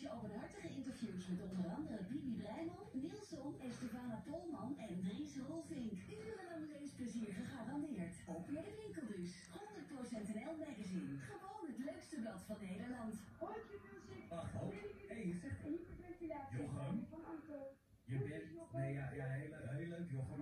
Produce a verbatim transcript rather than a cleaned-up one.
je openhartige interviews met onder andere Bibi Breiman, Nilsson, Estefana Polman en Dries Rolfink. Uren lang leesplezier gegarandeerd. Op naar de winkel dus. honderd procent N L Magazine. Gewoon het leukste blad van Nederland. Hoort je muziek? Wacht, ho. Hé, je zegt Hyperventilatie Jochem? van Anton. Je bent, nee ja, ja heel, heel leuk Jochem.